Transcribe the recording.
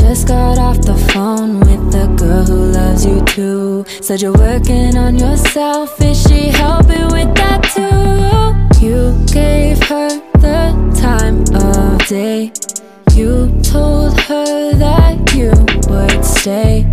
just got off the phone with the girl who loves you too. Said you're working on yourself, is she helping with that too? You gave her the time of day. You told her that you would stay.